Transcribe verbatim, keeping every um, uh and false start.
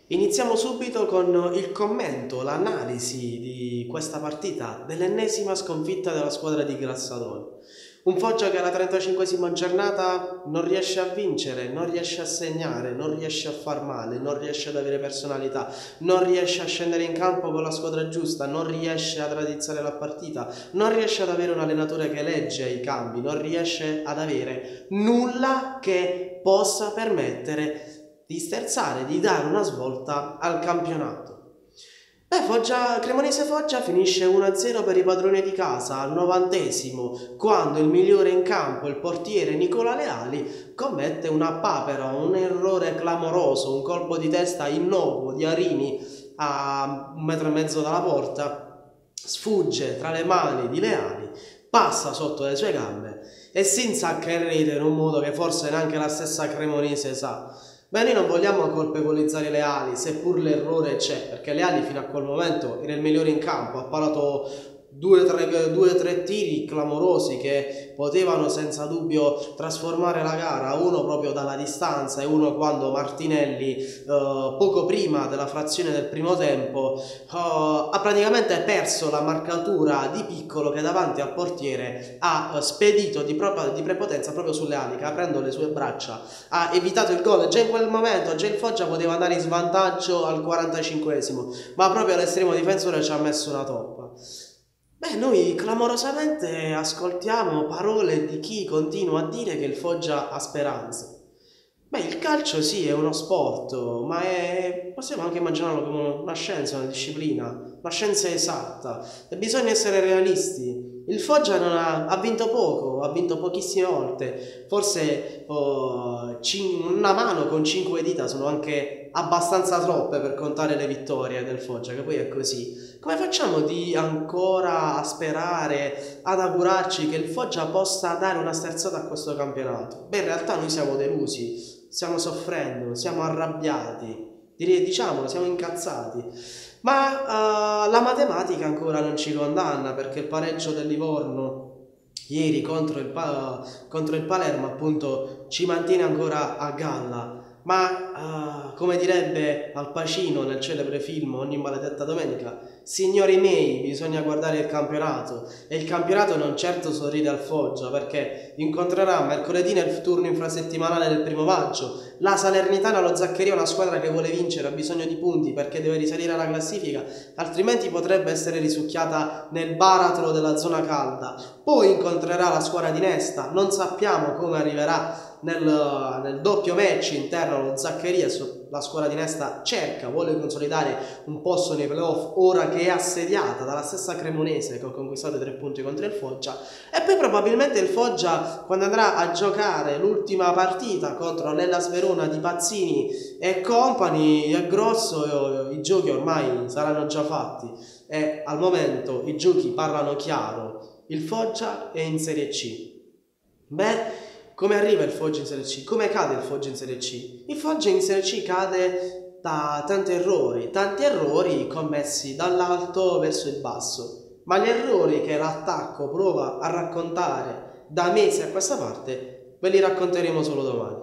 Iniziamo subito con il commento, l'analisi di questa partita dell'ennesima sconfitta della squadra di Grassadoni. Un Foggia che alla trentacinquesima giornata non riesce a vincere, non riesce a segnare, non riesce a far male, non riesce ad avere personalità, non riesce a scendere in campo con la squadra giusta, non riesce ad radizzare la partita, non riesce ad avere un allenatore che legge i cambi, non riesce ad avere nulla che possa permettere di sterzare, di dare una svolta al campionato. Beh, Foggia, Cremonese Foggia finisce uno a zero per i padroni di casa al novantesimo, quando il migliore in campo, il portiere Nicola Leali, commette una papera, un errore clamoroso, un colpo di testa innocuo di Arini a un metro e mezzo dalla porta, sfugge tra le mani di Leali, passa sotto le sue gambe e si insacca in rete in un modo che forse neanche la stessa Cremonese sa. Beh, noi non vogliamo colpevolizzare Leali, seppur l'errore c'è, perché Leali fino a quel momento era il migliore in campo, ha parato due o tre tiri clamorosi che potevano senza dubbio trasformare la gara, uno proprio dalla distanza e uno quando Martinelli eh, poco prima della frazione del primo tempo eh, ha praticamente perso la marcatura di Piccolo che davanti al portiere ha eh, spedito di, di prepotenza proprio sulle ali, che aprendo le sue braccia ha evitato il gol. Già in quel momento già il Foggia poteva andare in svantaggio al quarantacinquesimo, ma proprio l'estremo difensore ci ha messo una toppa. Beh, noi clamorosamente ascoltiamo parole di chi continua a dire che il Foggia ha speranze. Beh, il calcio sì, è uno sport, ma è... possiamo anche immaginarlo come una scienza, una disciplina, una scienza esatta, e bisogna essere realisti. Il Foggia non ha, ha vinto poco, ha vinto pochissime volte, forse oh, una mano con cinque dita sono anche abbastanza troppe per contare le vittorie del Foggia, che poi è così. Come facciamo di ancora sperare, ad augurarci che il Foggia possa dare una sterzata a questo campionato? Beh, in realtà noi siamo delusi, stiamo soffrendo, siamo arrabbiati, diciamolo, siamo incazzati. Ma uh, la matematica ancora non ci condanna, perché il pareggio del Livorno ieri contro il, contro il Palermo appunto ci mantiene ancora a galla. Ma uh, come direbbe Al Pacino nel celebre film Ogni maledetta domenica, signori miei, bisogna guardare il campionato, e il campionato non certo sorride al Foggia, perché incontrerà mercoledì nel turno infrasettimanale del primo maggio la Salernitana allo Zaccheria, una squadra che vuole vincere, ha bisogno di punti perché deve risalire alla classifica, altrimenti potrebbe essere risucchiata nel baratro della zona calda. Poi incontrerà la squadra di Nesta, non sappiamo come arriverà nel, nel doppio match interno allo Zaccheria. La squadra di Nesta cerca, vuole consolidare un posto nei playoff ora che è assediata dalla stessa Cremonese che ha conquistato tre punti contro il Foggia, e poi probabilmente il Foggia, quando andrà a giocare l'ultima partita contro l'Hellas Verona di Pazzini e compagni, è grosso, i giochi ormai saranno già fatti e al momento i giochi parlano chiaro, il Foggia è in Serie C. Beh, come arriva il Foggia in Serie C? Come cade il Foggia in Serie C? Il Foggia in Serie C cade da tanti errori, tanti errori commessi dall'alto verso il basso, ma gli errori che l'attacco prova a raccontare da mesi a questa parte ve li racconteremo solo domani.